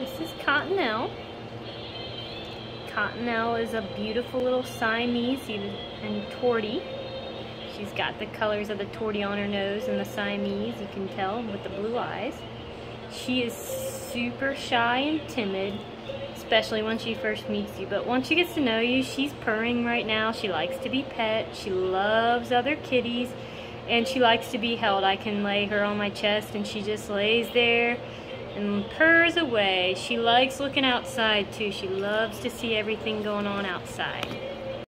This is Cottonelle. Cottonelle is a beautiful little Siamese and Tortie. She's got the colors of the Tortie on her nose and the Siamese, you can tell, with the blue eyes. She is super shy and timid, especially when she first meets you. But once she gets to know you, she's purring right now. She likes to be pet. She loves other kitties, and she likes to be held. I can lay her on my chest, and she just lays there and purrs away. She likes looking outside, too. She loves to see everything going on outside.